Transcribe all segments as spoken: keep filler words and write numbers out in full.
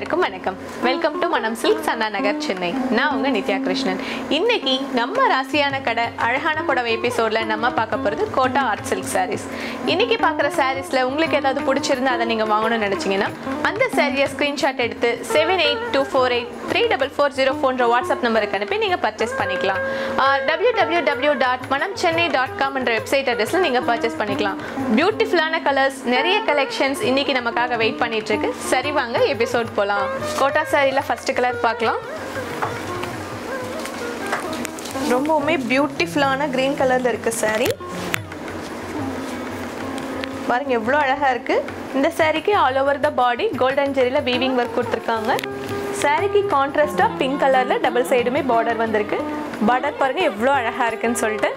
எல்லாருக்கும் வணக்கம். Welcome to Manam silks Anna Nagar Chennai. நான் உங்க நித்யா கிருஷ்ணன். இன்னைக்கு நம்ம ராசியான கடை அழகான புடவை எபிசோட்ல நம்ம பார்க்க போறது கோட்டா ஆர்ட் சில்க் சாரீஸ். இன்னைக்கு பார்க்குற சாரீஸ்ல உங்களுக்கு ஏதாவது பிடிச்சிருந்தா அதை நீங்க வாங்கணும்னு நினைச்சீங்கன்னா அந்த சாரியை ஸ்கிரீன்ஷாட் எடுத்து seven eight two four eight three double four zero ஃபோன்ற வாட்ஸ்அப் நம்பருக்கு அனுப்பி நீங்க பர்ச்சேஸ் பண்ணிக்கலாம். W W W dot Manam Chennai dot com என்ற வெப்சைட் அட்ரஸ்ல நீங்க பர்ச்சேஸ் பண்ணிக்கலாம். பியூட்டிஃபுல்லான கலர்ஸ், நிறைய கலெக்ஷன்ஸ் இன்னைக்கு நமக்காக வெயிட் பண்ணிட்டு இருக்கு. சரி வாங்க எபிசோட் போலாம். கோட்டா சாரில ஃபர்ஸ்ட் கலர் பார்க்கலாம். ரொம்பவுமே பியூட்டிஃபுல்லான கிரீன் கலர்ல இருக்கு சாரி. பாருங்க எவ்வளோ அழகா இருக்கு. இந்த சாரிக்கு all over the body golden ஜெரியில வீவிங் ஒர்க் கொடுத்துருக்காங்க. சாரிக்கு கான்ட்ராஸ்டா பிங்க் கலர்ல டபுள் சைடுமே பார்டர் வந்திருக்கு. பார்டர் பாருங்க எவ்வளோ அழகா இருக்குன்னு சொல்லிட்டு.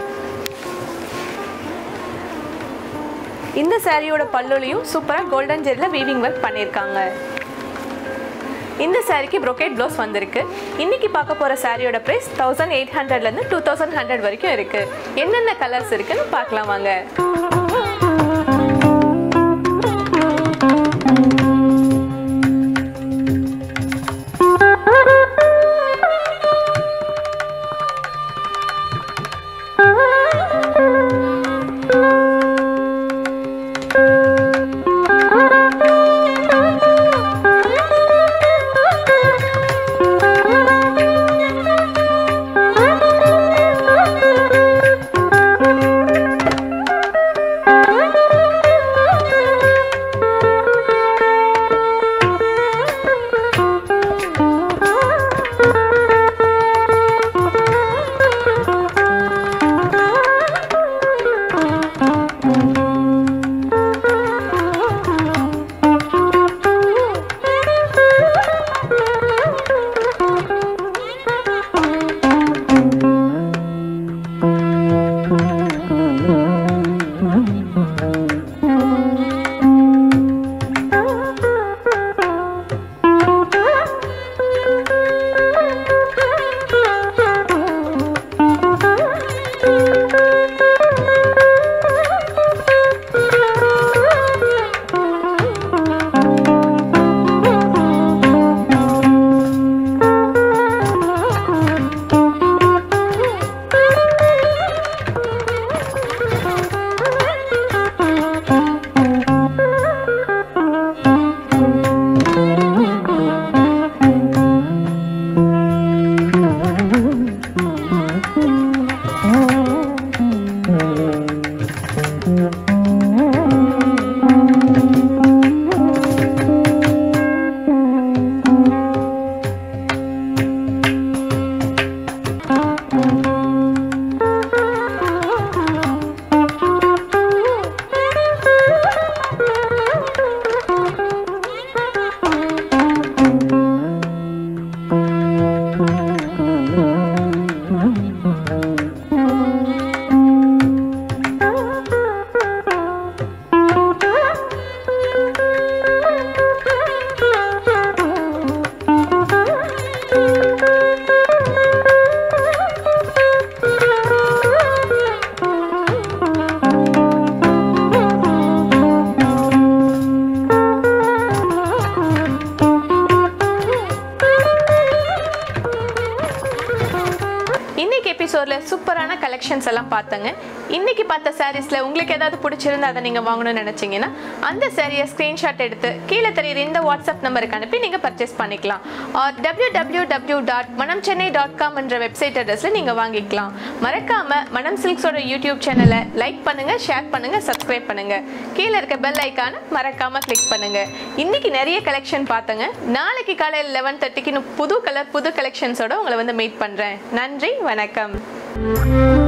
இந்த சாரியோட பல்லுலையும் சூப்பராக கோல்டன் ஜெரியில் வீவிங் ஒர்க் பண்ணியிருக்காங்க. இந்த சாரிக்கு ப்ரோகேட் ப்ளவுஸ் வந்திருக்கு. இன்னைக்கு பார்க்க போகிற சாரியோட ப்ரைஸ் தௌசண்ட் எயிட் ஹண்ட்ரட்லேருந்து டூ தௌசண்ட் ஹண்ட்ரட் வரைக்கும் இருக்குது. என்னென்ன கலர்ஸ் இருக்குன்னு பார்க்கலாம் வாங்க. சூப்பரான கலெக்ஷன்ஸ் எல்லாம் பார்த்தங்க. இன்னைக்கு பார்த்த சாரீஸ்ல உங்களுக்கு ஏதாவது பிடிச்சிருந்தா அதை நீங்க வாங்கணும்னு நினைச்சீங்கன்னா அந்த சாரியை ஸ்கிரீன்ஷாட் எடுத்து கீழே தெரியுற இந்த வாட்ஸ்அப் நம்பருக்கு அனுப்பி நீங்க பர்ச்சேஸ் பண்ணிக்கலாம். W W W dot Manam Chennai dot com என்ற வெப்சைட் அட்ரஸ்ல நீங்க வாங்கிக்கலாம். மறக்காம மனம் சில்க்ஸோட யூடியூப் சேனலை லைக் பண்ணுங்க, ஷேர் பண்ணுங்க, சப்ஸ்கிரைப் பண்ணுங்க. கீழே இருக்க பெல் ஐக்கான மறக்காம கிளிக் பண்ணுங்க. இன்னைக்கு நிறைய கலெக்ஷன் பார்த்தங்க. நாளைக்கு காலையில் லெவன் தேர்ட்டிக்கு புது கலர் புது கலெக்ஷன்ஸோட உங்களை வந்து மீட் பண்றேன். நன்றி, வணக்கம்.